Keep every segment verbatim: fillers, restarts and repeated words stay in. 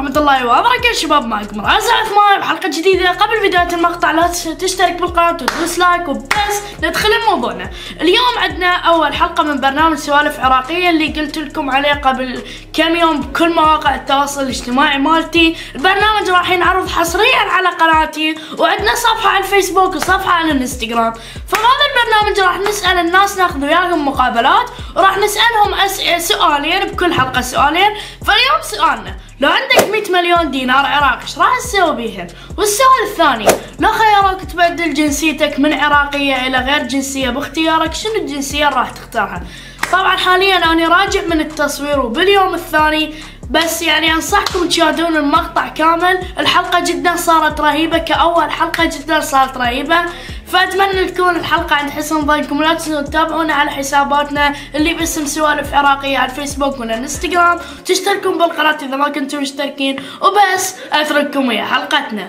ورحمة الله وبركاته. شباب معكم راز عثمان بحلقة جديدة. قبل بداية المقطع لا تشترك بالقناة وتدوس لايك وبس ندخل لموضوعنا. اليوم عندنا أول حلقة من برنامج سوالف عراقية اللي قلت لكم عليه قبل كم يوم بكل مواقع التواصل الاجتماعي مالتي. البرنامج راح ينعرض حصريا على قناتي، وعندنا صفحة على الفيسبوك وصفحة على الانستغرام. فهذا البرنامج راح نسأل الناس، ناخذ وياهم مقابلات وراح نسألهم أس... سؤالين بكل حلقة سؤالين. فاليوم سؤالنا: لو عندك مئة مليون دينار عراقي ايش راح تسوي بيهن؟ والسؤال الثاني: لو خيروك تبدل جنسيتك من عراقية إلى غير جنسية باختيارك، شنو الجنسية اللي راح تختارها؟ طبعا حاليا أنا راجع من التصوير وباليوم الثاني، بس يعني انصحكم تشاهدون المقطع كامل. الحلقة جدا صارت رهيبة، كأول حلقة جدا صارت رهيبة، فأتمنى تكون الحلقة عند حسن ظنكم. لا تنسوا تتابعونا على حساباتنا اللي باسم سوالف عراقية على الفيسبوك والانستغرام، تشتركون بالقناة إذا ما كنتم مشتركين، وبس أترككم ويا حلقتنا.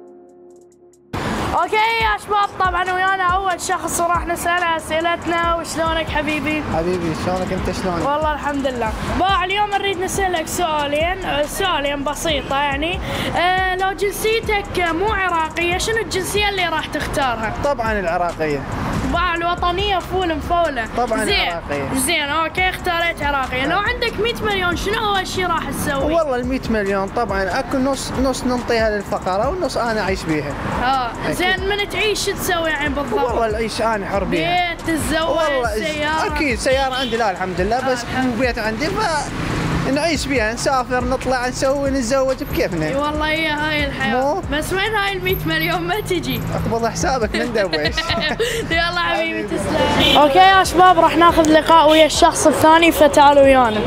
اوكي يا شباب، طبعا ويانا اول شخص وراح نساله اسئلتنا. وشلونك حبيبي؟ حبيبي شلونك انت؟ شلونك؟ والله الحمد لله. با اليوم نريد نسالك سؤالين سؤالين بسيطه يعني. آه لو جنسيتك مو عراقيه شنو الجنسيه اللي راح تختارها؟ طبعا العراقيه. با الوطنيه فول مفوله. طبعا زين العراقيه. زين اوكي، اختاريت عراقيه. لو عندك مئة مليون شنو اول شيء راح تسوي؟ والله ال مئة مليون طبعا اكو نص نص ننطيها للفقراء والنص انا اعيش بيها. اه زين، من تعيش شو تسوي يعني بالضبط؟ والله العيش انا حر بيها. بيت، تتزوج، سياره؟ اكيد سياره عندي، لا الحمد لله، بس مو بيت عندي، ف نعيش بيها، نسافر، نطلع، نسوي، نتزوج بكيفنا. اي والله هي هاي الحياه. بس وين هاي ال مئة مليون؟ ما تجي اقبض حسابك من دوش. يلا حبيبي تسلم. اوكي يا شباب، راح ناخذ لقاء ويا الشخص الثاني، فتعالوا ويانا.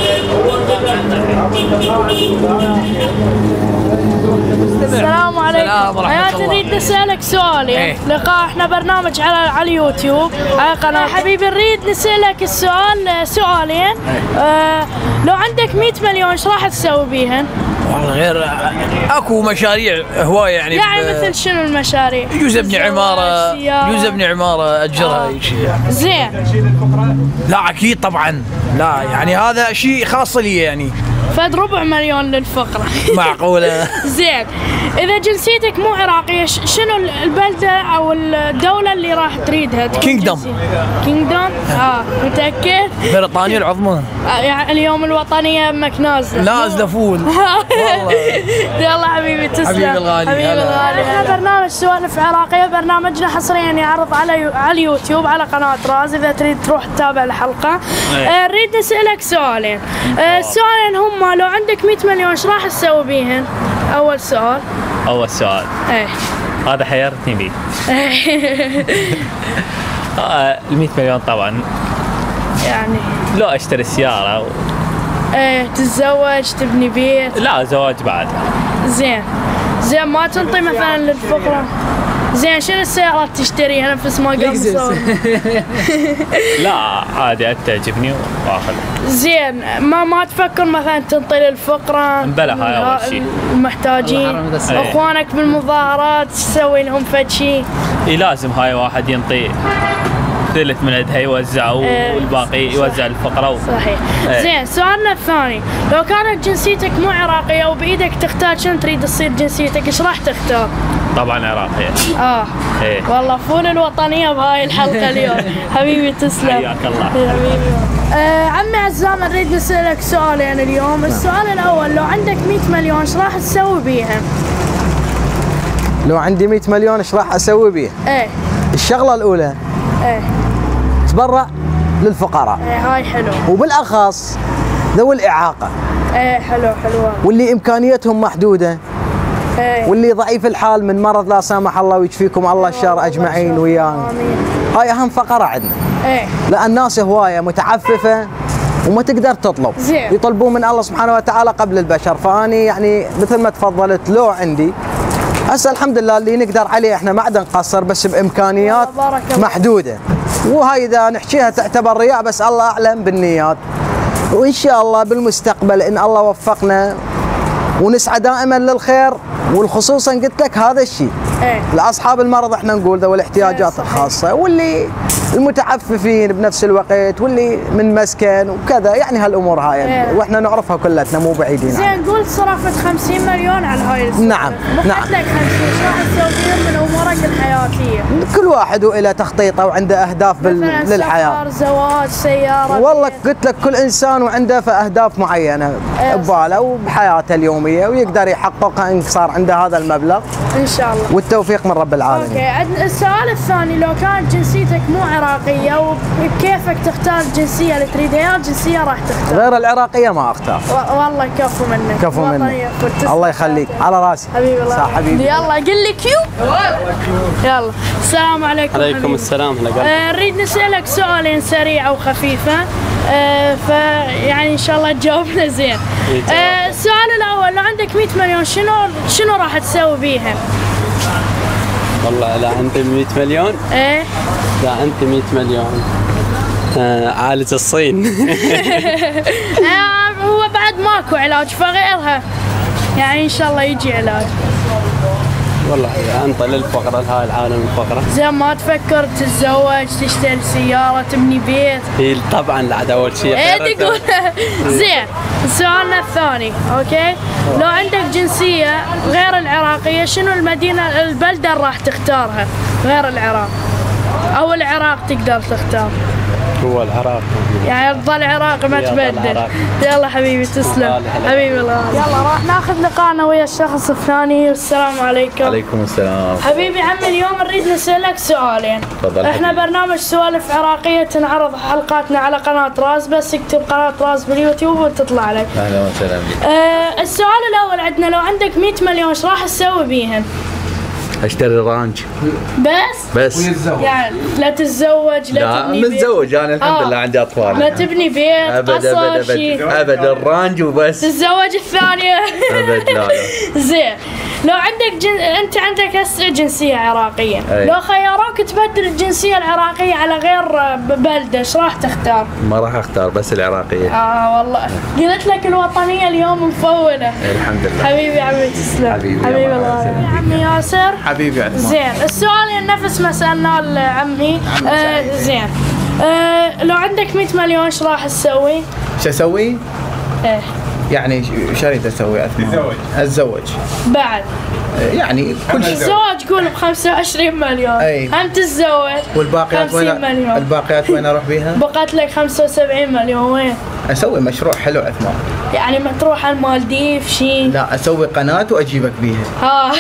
السلام عليكم. حياتي نريد نسألك سؤال يعني. لقاء احنا برنامج على على اليوتيوب على قناة. حبيبي نريد نسألك السؤال سؤالين. آه لو عندك مئة مليون ايش راح تسوي بيهن؟ والله غير اكو مشاريع هوايه يعني. يعني مثل شنو المشاريع؟ يجوز ابني عماره، يجوز ابني عماره اجرها اي شيء يعني. زين. لا اكيد طبعا، لا يعني هذا شيء خاص لي يعني. فد ربع مليون للفقرة. معقولة. زين، إذا جنسيتك مو عراقية شنو البلدة أو الدولة اللي راح تريدها؟ كينغدوم. كينغدوم؟ اه متأكد؟ بريطانيا العظمى. آه يعني اليوم الوطنية يمك نازلة. نازلة فول. والله. يلا حبيبي تسلم. حبيبي الغالي. حبيبي الغالي. احنا برنامج سوالف عراقية، برنامجنا حصريا يعرض على على اليوتيوب على قناة راز، إذا تريد تروح تتابع الحلقة. آه نريد نسألك سؤالين. آه السؤالين هم: لو عندك مئة مليون ايش راح تسوي بيهن؟ اول سؤال. اول سؤال ايه هذا حيرتني بيه. آه ال مئة مليون طبعا يعني لو اشتري سياره و... ايه تتزوج، تبني بيت. لا زواج بعد. زين زين، ما تنطي مثلا للفقراء؟ زين، شنو السيارات تشتريها نفس ما قبل صار؟ لا عادي تعجبني واخذها. زين، ما ما تفكر مثلا تنطي للفقراء؟ بلا هاي اول شيء. المحتاجين، اخوانك بالمظاهرات تسوي لهم فد شيء؟ اي لازم هاي واحد ينطي ثلث من عندها يوزع والباقي يوزع للفقراء. صحيح. ايه. زين، سؤالنا الثاني: لو كانت جنسيتك مو عراقية وبإيدك تختار شنو تريد تصير جنسيتك، ايش راح تختار؟ طبعا عراقية. اه ايه والله فول الوطنية بهاي الحلقة اليوم. حبيبي تسلم. حياك الله. حبيبي. آه عمي عزام نريد نسألك سؤال يعني اليوم. السؤال الأول: لو عندك مئة مليون ايش راح تسوي بيها؟ لو عندي مئة مليون ايش راح اسوي بيها؟ ايه الشغلة الأولى ايه تبرع للفقراء. ايه هاي حلو. وبالأخص ذوي الإعاقة. ايه حلو حلوة. واللي إمكانياتهم محدودة. ايه. واللي ضعيف الحال من مرض لا سامح الله ويشفيكم الله الشر أجمعين وياهم. هاي أهم فقرة عندنا. ايه. لأن الناس هواية متعففة وما تقدر تطلب. زين. يطلبون من الله سبحانه وتعالى قبل البشر، فأني يعني مثل ما تفضلت لو عندي هسه الحمد لله اللي نقدر عليه احنا ما عاد نقصر، بس بامكانيات محدوده، وهاي اذا نحكيها تعتبر رياء، بس الله اعلم بالنيات. وان شاء الله بالمستقبل ان الله وفقنا ونسعى دائما للخير والخصوصا قلت لك هذا الشيء ايه لاصحاب المرض احنا نقول ذوي الاحتياجات صحيح. الخاصه، واللي المتعففين بنفس الوقت، واللي من مسكن وكذا، يعني هالامور هاي إيه. واحنا نعرفها كلتنا مو بعيدين عنها. زين قول صرفت خمسين مليون على هاي السوالف. نعم، نعم. بقت لك خمسين، ايش راح تسوي فيهم من امورك الحياتيه؟ كل واحد وله تخطيطه وعنده اهداف بال... مثلاً للحياه. سفر، زواج، سياره. والله بيت. قلت لك كل انسان وعنده اهداف معينه إيه. بباله وبحياته اليوميه، ويقدر يحققها ان صار عنده هذا المبلغ، ان شاء الله. والتوفيق من رب العالمين. اوكي، عندنا السؤال الثاني، لو كانت جنسيتك مو عراقيه وكيفك تختار الجنسيه اللي تريدها؟ يا جنسيه راح تختار؟ غير العراقيه ما اختار. و- والله كفو منك. كفو منك. وطنية. وتسلم. الله يخليك، على راسي. حبيبي الله. صح حبيبي. يلا قل لي كيو. يلا السلام عليكم. عليكم حبيبي. السلام. هلا آه، نريد نسألك سؤالين سريعة وخفيفة، آه، فيعني إن شاء الله تجاوبنا زين. آه، السؤال الأول، لو عندك مئة مليون شنو شنو راح تسوي بيها؟ والله لا عندي مئة مليون. إيه؟ لا عندي مئة مليون. آه عالج الصين. آه، هو بعد ماكو علاج فغيرها، يعني إن شاء الله يجي علاج. والله انطى للفقرة هاي العالم الفقرة. زين، ما تفكر تتزوج، تشتري سيارة، تبني بيت؟ هي طبعا لا اول شيء. ايه تقول. زين، سؤالنا الثاني، اوكي، لو عندك جنسية غير العراقية شنو المدينة البلدة اللي راح تختارها غير العراق؟ او العراق تقدر تختار، هو العراق. يعني تظل عراقي ما يلا تبدل. العراق. يلا حبيبي تسلم. هلا هلا. حبيبي الله. يلا راح ناخذ لقاءنا ويا الشخص الثاني. والسلام عليكم. عليكم السلام. حبيبي عمي، اليوم نريد نسألك سؤالين. تفضل احنا حبيبي. برنامج سوالف عراقية، تنعرض حلقاتنا على قناة راس، بس اكتب قناة راس باليوتيوب وتطلع لك. اهلا وسهلا بك. آه السؤال الأول عندنا، لو عندك مئة مليون ايش راح تسوي بيهم؟ اشتري رانج بس؟ بس. يعني لا تتزوج، لا لا تبني بيت؟ متزوج انا الحمد آه. لله عندي اطفال. لا تبني بيت، ابد ابد قصر، ابد شيء؟ ابد الرانج وبس. تتزوج الثانية؟ ابد لا لا. زين، لو عندك جن... انت عندك هسه جنسية عراقية، أي. لو خيروك تبدل الجنسية العراقية على غير بلدة ايش راح تختار؟ ما راح اختار بس العراقيه. اه والله قلت لك الوطنية اليوم مفولة. الحمد لله. حبيبي عمي تسلم. حبيبي، حبيبي يلا، الله. سلام. عمي ياسر. حبيبي عثمان. زين، السؤال نفس ما سألناه لعمي. آه زين، آه لو عندك مئة مليون ايش راح تسوي؟ شو اسوي؟ ايه يعني شو اريد اسوي عثمان؟ اتزوج. اتزوج. بعد يعني كل شيء. الزواج قول ب خمسة وعشرين مليون. أي. هم تتزوج والباقيات وين؟ خمسين مليون. الباقيات وين اروح بيها؟ بقت لك خمسة وسبعين مليون، وين؟ اسوي مشروع حلو عثمان. يعني ما تروح على المالديف شيء؟ لا اسوي قناه واجيبك بيها. ها.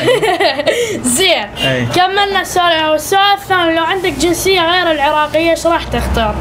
زين، أي. كملنا السؤال. والسؤال الثاني، لو عندك جنسية غير العراقية ايش راح تختار؟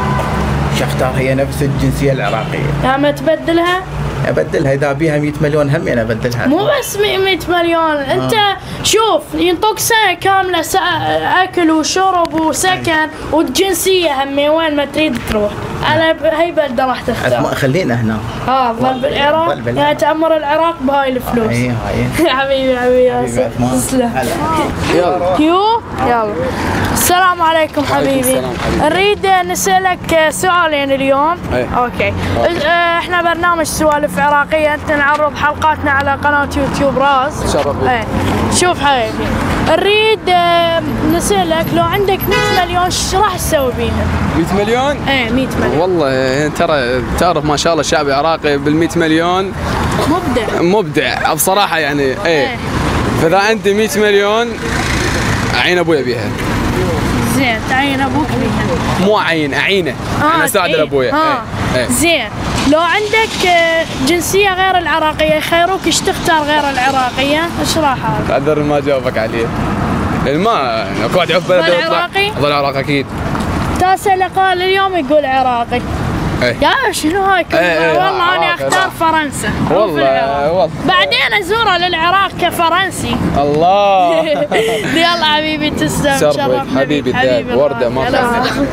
شو اختار؟ هي نفس الجنسيه العراقيه. يعني ما تبدلها؟ ابدلها اذا بيها مئة مليون هم انا ابدلها. مو بس مئة مليون، انت شوف ينطوك سنة كاملة سا- اكل وشرب وسكن وجنسية همي، وين ما تريد تروح، على ب- هاي بلدة راح تختار. عثمان خلينا هنا. اه ظل بالعراق، ظل بالعراق. يعني تعمر العراق بهاي الفلوس. اي هاي. حبيبي حبيبي ياسر عثمان. تسلم. هلا. كيو يلا. السلام عليكم حبيبي. السلام حبيبي. نريد نسألك سؤالين اليوم. أي. اوكي. اه، احنا برنامج سوالف عراقية، انت نعرض حلقاتنا على قناة يوتيوب راس. تشرف بك. ايه. شوف حبيبي، نريد اه، نسألك لو عندك مئة مليون ايش راح تسوي بيها؟ مئة مليون؟ ايه مئة مليون. والله ترى تعرف ما شاء الله الشعب العراقي بال100 مليون مبدع. مبدع بصراحه يعني ايه. ايه. فاذا عندي مئة مليون اعين ابويا بيها، زين، تعين ابوك بيها. مو اعين اعينه. انا اساعد إيه. ابويا. آه. ايه. ايه. زين، لو عندك آه، جنسية غير العراقية يخيروك ايش تختار غير العراقية؟ ايش راح هذا؟ اقدر ما جاوبك عليه لان ما اكو واحد يعرف بلده ظل ويطلع- عراقي؟ ظل عراقي اكيد. تاسع لقاء اليوم يقول عراقي. ايه. يا شنو هاي كلمة؟ إيه، إيه، والله انا عراقي، اختار لا. فرنسا. مو في والله العراق. والله بعدين ازوره للعراق كفرنسي. الله. يلا حبيبي تسلم. شرفك شرفنا حبيبي بيك. الدايب، وردة ما هلا.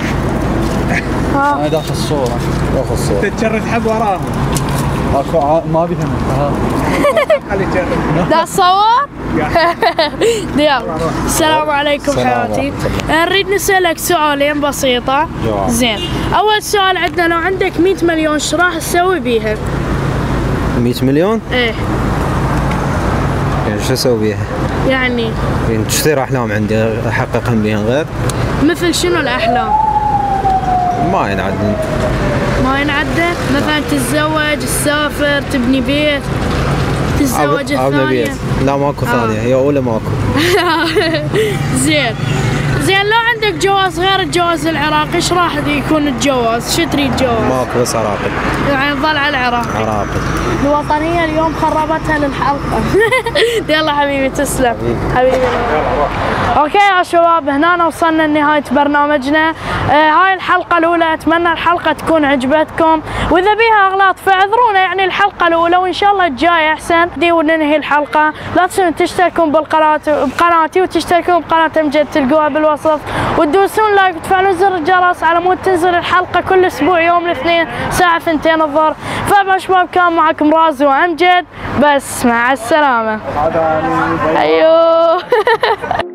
انا داخل الصوره داخل الصوره تتشرد حب وراهم. اكو ع- ما بيها خلي تشرد. دا تصور؟ يلا. السلام عليكم السلام حياتي. نريد نسألك سؤالين بسيطة. جواب. زين، أول سؤال عندنا، لو عندك مئة مليون ايش راح تسوي بيها؟ مئة مليون إيه. يعني شو اسوي بيها؟ يعني يعني تشتري احلام عندي احققهم بيها غير؟ مثل شنو الاحلام؟ ما ينعد. ما ينعدى؟ مثلا تتزوج، تسافر، تبني بيت، تتزوج الثانية؟ لا ماكو ثانية، هي أولى ماكو. زين زين لو عندك جواز غير الجواز العراقي ايش راح يكون الجواز؟ شو تريد جواز؟ ماكو بس عراقي. يعني نظل على العراقي. عراقي. الوطنية اليوم خربتها للحلقة. يلا حبيبي تسلم. حبيبي. اوكي يا شباب هنا وصلنا لنهاية برنامجنا. آه هاي الحلقة الأولى، أتمنى الحلقة تكون عجبتكم، وإذا بيها أغلاط فاعذرونا، يعني الحلقة الأولى وإن شاء الله الجاي أحسن. دي وننهي الحلقة. لا تنسون تشتركون بالقناة بقناتي وتشتركون بقناة أمجد تلقوها بالوصف، وتدوسون لايك وتفعلون زر الجرس على مود تنزل الحلقة كل أسبوع يوم الاثنين الساعة اثنتين الظهر. فبا شباب كان معكم رازي وأمجد، بس مع السلامة. أيوه.